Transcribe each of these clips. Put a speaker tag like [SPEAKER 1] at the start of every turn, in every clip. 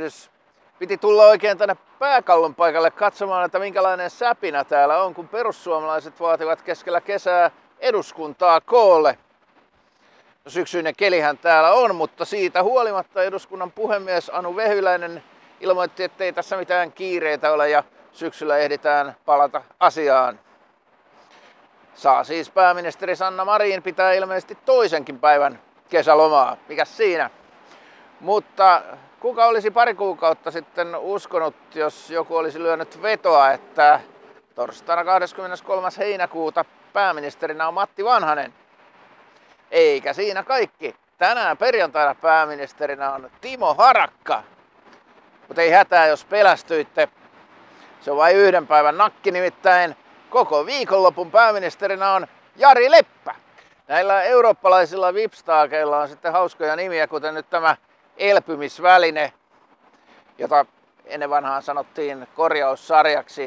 [SPEAKER 1] pysähdys. Piti tulla oikein tänne Pääkallon paikalle katsomaan, että minkälainen säpinä täällä on, kun perussuomalaiset vaativat keskellä kesää eduskuntaa koolle. No, syksyinen kelihän täällä on, mutta siitä huolimatta eduskunnan puhemies Anu Vehviläinen ilmoitti, ettei tässä mitään kiireitä ole ja syksyllä ehditään palata asiaan. Saa siis pääministeri Sanna Marin pitää ilmeisesti toisenkin päivän kesälomaa. Mikäs siinä? Mutta kuka olisi pari kuukautta sitten uskonut, jos joku olisi lyönyt vetoa, että torstaina 23. heinäkuuta pääministerinä on Matti Vanhanen? Eikä siinä kaikki. Tänään perjantaina pääministerinä on Timo Harakka. Mutta ei hätää, jos pelästyitte. Se on vain yhden päivän nakki, nimittäin koko viikonlopun pääministerinä on Jari Leppä. Näillä eurooppalaisilla vipstaakeilla on sitten hauskoja nimiä, kuten nyt tämä elpymisväline, jota ennen vanhaan sanottiin korjaussarjaksi.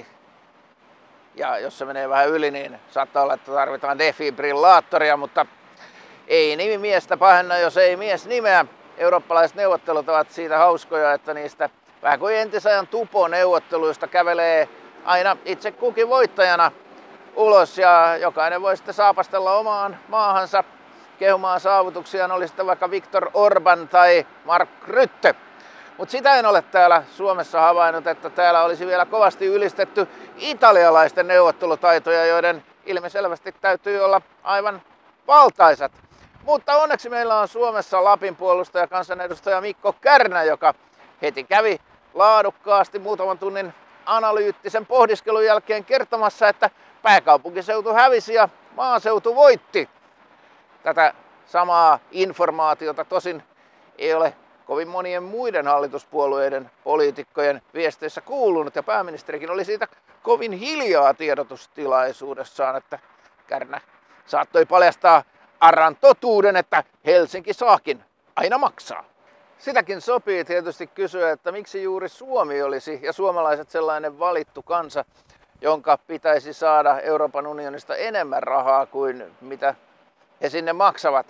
[SPEAKER 1] Ja jos se menee vähän yli, niin saattaa olla, että tarvitaan defibrillaattoria, mutta ei nimi miestä pahenna, jos ei mies nimeä. Eurooppalaiset neuvottelut ovat siitä hauskoja, että niistä vähän kuin entisajan tuponeuvotteluista kävelee aina itse kukin voittajana ulos ja jokainen voi sitten saapastella omaan maahansa kehumaan saavutuksiaan, oli sitten vaikka Viktor Orban tai Mark Rutte. Mutta sitä en ole täällä Suomessa havainnut, että täällä olisi vielä kovasti ylistetty italialaisten neuvottelutaitoja, joiden ilmiselvästi täytyy olla aivan valtaisat. Mutta onneksi meillä on Suomessa Lapin puolustaja kansanedustaja Mikko Kärnä, joka heti kävi laadukkaasti muutaman tunnin analyyttisen pohdiskelun jälkeen kertomassa, että pääkaupunkiseutu hävisi ja maaseutu voitti. Tätä samaa informaatiota tosin ei ole kovin monien muiden hallituspuolueiden poliitikkojen viesteissä kuulunut, ja pääministerikin oli siitä kovin hiljaa tiedotustilaisuudessaan, että Kärnä saattoi paljastaa arran totuuden, että Helsinki saakin aina maksaa. Sitäkin sopii tietysti kysyä, että miksi juuri Suomi olisi ja suomalaiset sellainen valittu kansa, jonka pitäisi saada Euroopan unionista enemmän rahaa kuin mitä he sinne maksavat.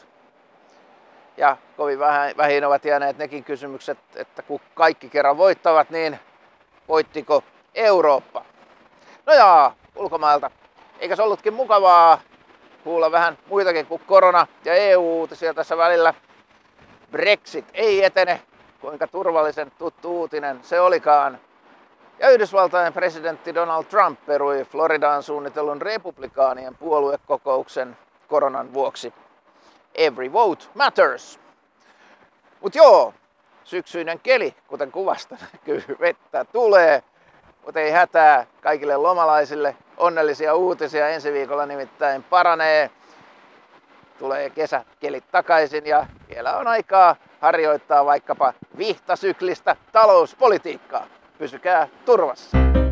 [SPEAKER 1] Ja kovin vähin ovat jääneet nekin kysymykset, että kun kaikki kerran voittavat, niin voittiko Eurooppa? No jaa, ulkomailta. Eikä se ollutkin mukavaa kuulla vähän muitakin kuin korona- ja EU-uutisia tässä välillä. Brexit ei etene, kuinka turvallisen tuttu uutinen se olikaan. Ja Yhdysvaltain presidentti Donald Trump perui Floridaan suunnitellun republikaanien puoluekokouksen koronan vuoksi. Every vote matters. Mut joo, syksyinen keli, kuten kuvasta näkyy, vettä tulee. Mutta ei hätää kaikille lomalaisille. Onnellisia uutisia, ensi viikolla nimittäin paranee. Tulee kesäkelit takaisin ja vielä on aikaa harjoittaa vaikkapa vihtasyklistä talouspolitiikkaa. Pysykää turvassa.